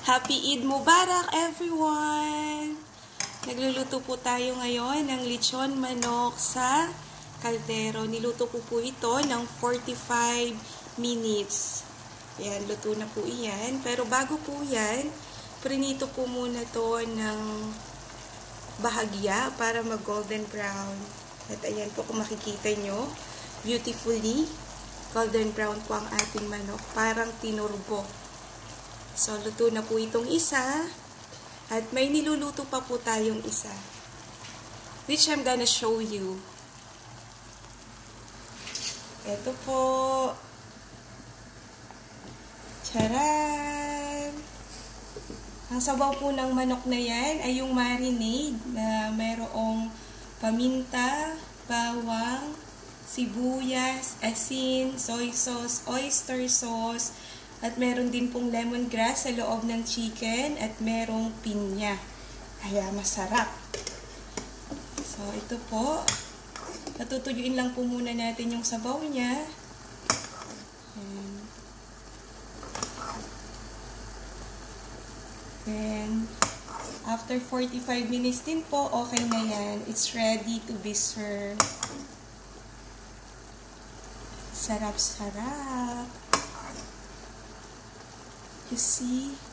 Happy Eid Mubarak, everyone! Nagluluto po tayo ngayon ng lechon manok sa kaldero. Niluto ko po ito ng 45 minutes. Ayan, luto na po iyan. Pero bago po yan, prinito po muna to ng bahagya para mag-golden brown. At ayan po kung makikita nyo, beautifully golden brown po ang ating manok. Parang tinurbo. So, luto na po itong isa. At may niluluto pa po tayong isa. Which I'm gonna show you. Ito po. Charan! Ang sabaw po ng manok na yan ay yung marinade na mayroong paminta, bawang, sibuyas, asin, soy sauce, oyster sauce, at meron din pong lemongrass sa loob ng chicken at merong pinya. Kaya masarap. So, ito po. Patutuyuin lang po muna natin yung sabaw niya. Then, after 45 minutes din po, okay na yan. It's ready to be served. Sarap-sarap. You see?